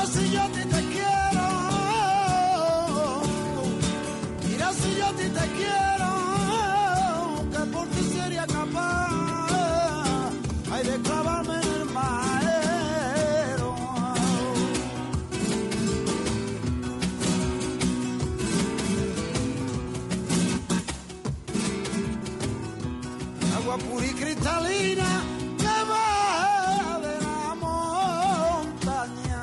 si yo a ti te quiero, mira si yo a ti te quiero, que por ti sería capaz, ay, de clavarme en el madero. Agua pura y cristalina que va de la montaña.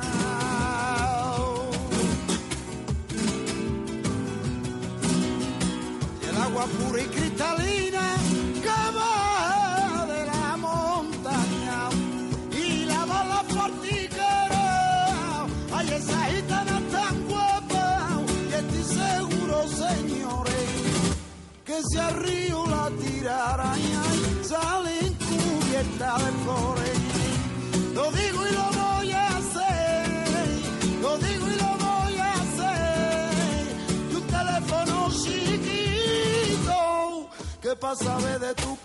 Y el agua pura y cristalina que va de la montaña. Y la bala fortiquera, ay, esa gitana tan guapa. Y estoy seguro, señores, que si al río la tirara y sale cubierta de flores. Lo digo y lo voy a hacer, lo digo y lo voy a hacer. Y un teléfono chiquito que pa' saber de tu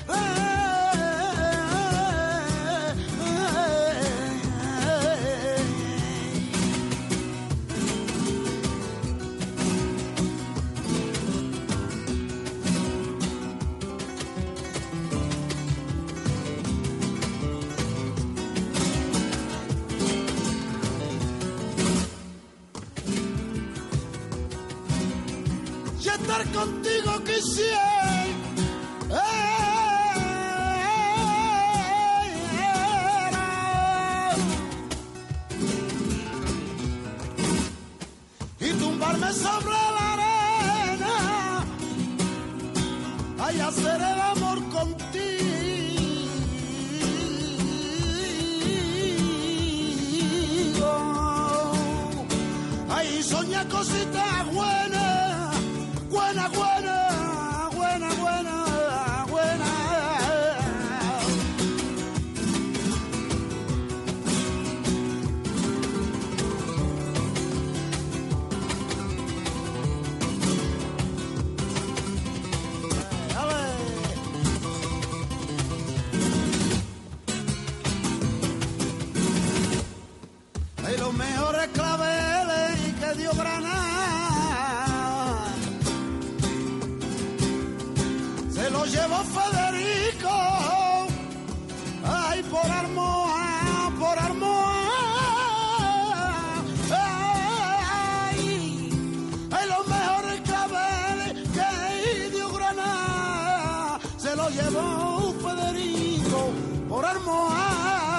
estar contigo quisiera, y tumbarme sobre la arena, ay, hacer el amor contigo, ay, soñar cositas buenas. Buena, buena, buena, buena, buena. Hay los mejores claveles que dio Granada. Se lo llevó Federico, ay, por Armoa, por Armoa, ay, ay, los mejores claveles que dio Granada, se lo llevó Federico por Armoa.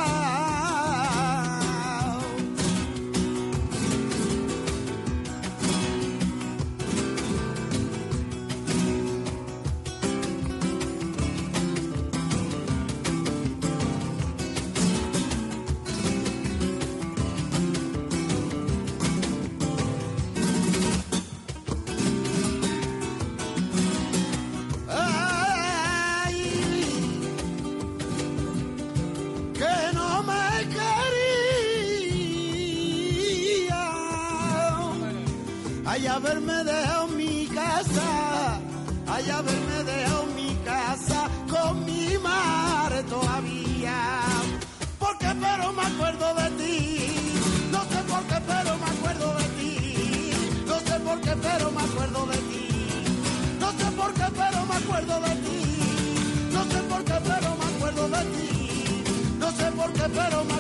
Ay, haberme dejado mi casa, ay, haberme dejado mi casa con mi madre todavía. ¿Por qué? Pero me acuerdo de ti, no sé por qué, pero me acuerdo de ti, no sé por qué, pero me acuerdo de ti, no sé por qué, pero me acuerdo de ti, no sé por qué, pero me acuerdo de ti, no sé por qué, pero me